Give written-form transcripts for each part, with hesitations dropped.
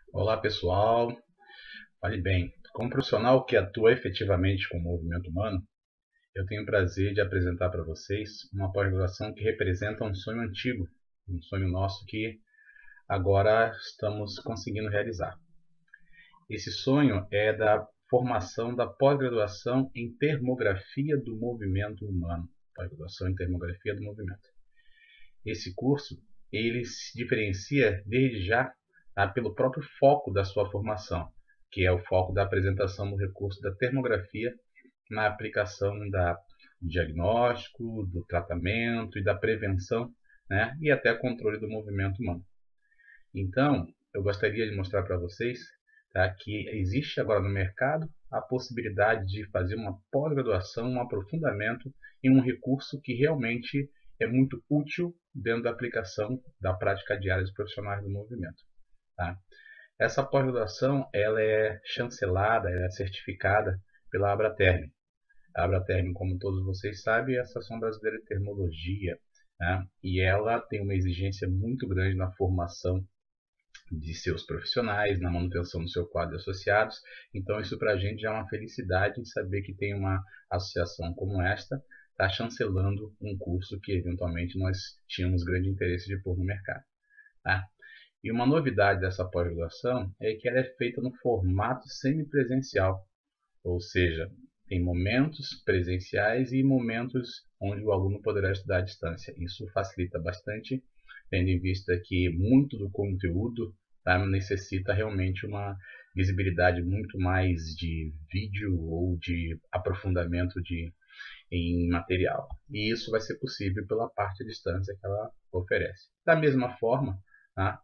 Olá pessoal, fale bem. Como profissional que atua efetivamente com o movimento humano, eu tenho o prazer de apresentar para vocês uma pós-graduação que representa um sonho antigo, um sonho nosso que agora estamos conseguindo realizar. Esse sonho é da formação da pós-graduação em termografia do movimento humano. Pós-graduação em termografia do movimento. Esse curso ele se diferencia desde já pelo próprio foco da sua formação, que é o foco da apresentação do recurso da termografia na aplicação do diagnóstico, do tratamento e da prevenção, né, e até controle do movimento humano. Então, eu gostaria de mostrar para vocês, tá, que existe agora no mercado a possibilidade de fazer uma pós-graduação, um aprofundamento em um recurso que realmente é muito útil dentro da aplicação da prática diária dos profissionais do movimento. Tá? Essa pós-graduação ela é chancelada, ela é certificada pela Abraterm. A Abraterm, como todos vocês sabem, é a Associação Brasileira de Termologia, né? E ela tem uma exigência muito grande na formação de seus profissionais, na manutenção do seu quadro de associados. Então isso para a gente já é uma felicidade de saber que tem uma associação como esta está chancelando um curso que eventualmente nós tínhamos grande interesse de pôr no mercado. Tá? E uma novidade dessa pós-graduação é que ela é feita no formato semipresencial, ou seja, tem momentos presenciais e momentos onde o aluno poderá estudar à distância. Isso facilita bastante, tendo em vista que muito do conteúdo, tá, necessita realmente uma visibilidade muito mais de vídeo ou de aprofundamento em material. E isso vai ser possível pela parte à distância que ela oferece. Da mesma forma, tá,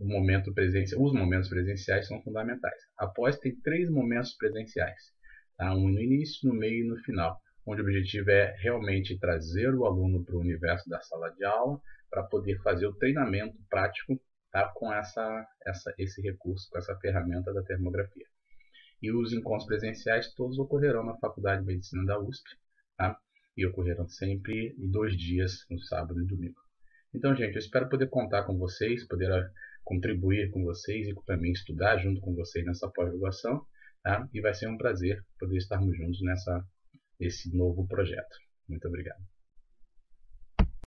os momentos presenciais são fundamentais. Após, tem 3 momentos presenciais. Tá? Um no início, no meio e no final, onde o objetivo é realmente trazer o aluno para o universo da sala de aula para poder fazer o treinamento prático, tá? Com esse recurso, com essa ferramenta da termografia. E os encontros presenciais todos ocorrerão na Faculdade de Medicina da USP, tá? E ocorrerão sempre em 2 dias, no sábado e domingo. Então, gente, eu espero poder contar com vocês, poder contribuir com vocês e também estudar junto com vocês nessa pós-graduação, tá? E vai ser um prazer poder estarmos juntos nesse novo projeto. Muito obrigado.